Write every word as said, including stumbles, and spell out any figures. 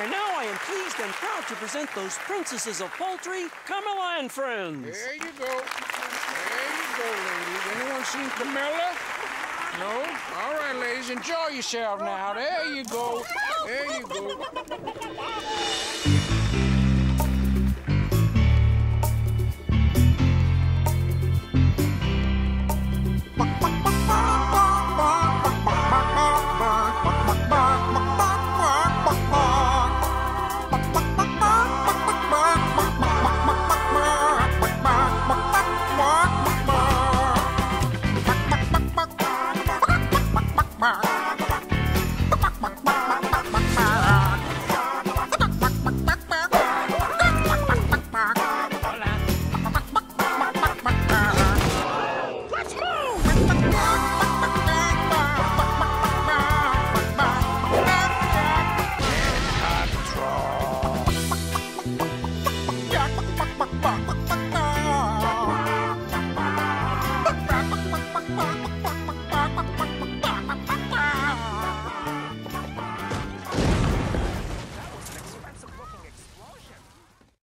And now I am pleased and proud to present those princesses of poultry, Camilla and Friends. There you go. There you go, ladies. Anyone seen Camilla? No? All right, ladies, enjoy yourself now. There you go. There you go.